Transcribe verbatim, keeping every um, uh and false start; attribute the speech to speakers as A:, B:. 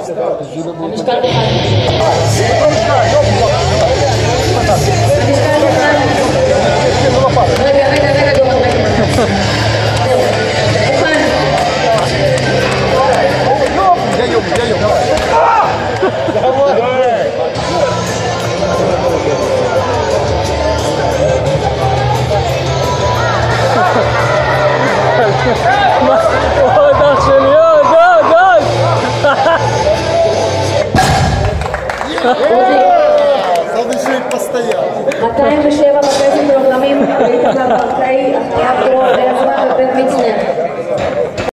A: המשקל אחד. רגע, רגע, רגע, דורון, רגע.
B: עוד אח שלי, עוד, עוד, עוד!
A: מאתיים ושבע וחצי קילוגרמים, היית מהברקאי, אחריו דרור, עזרא ובית מצנר.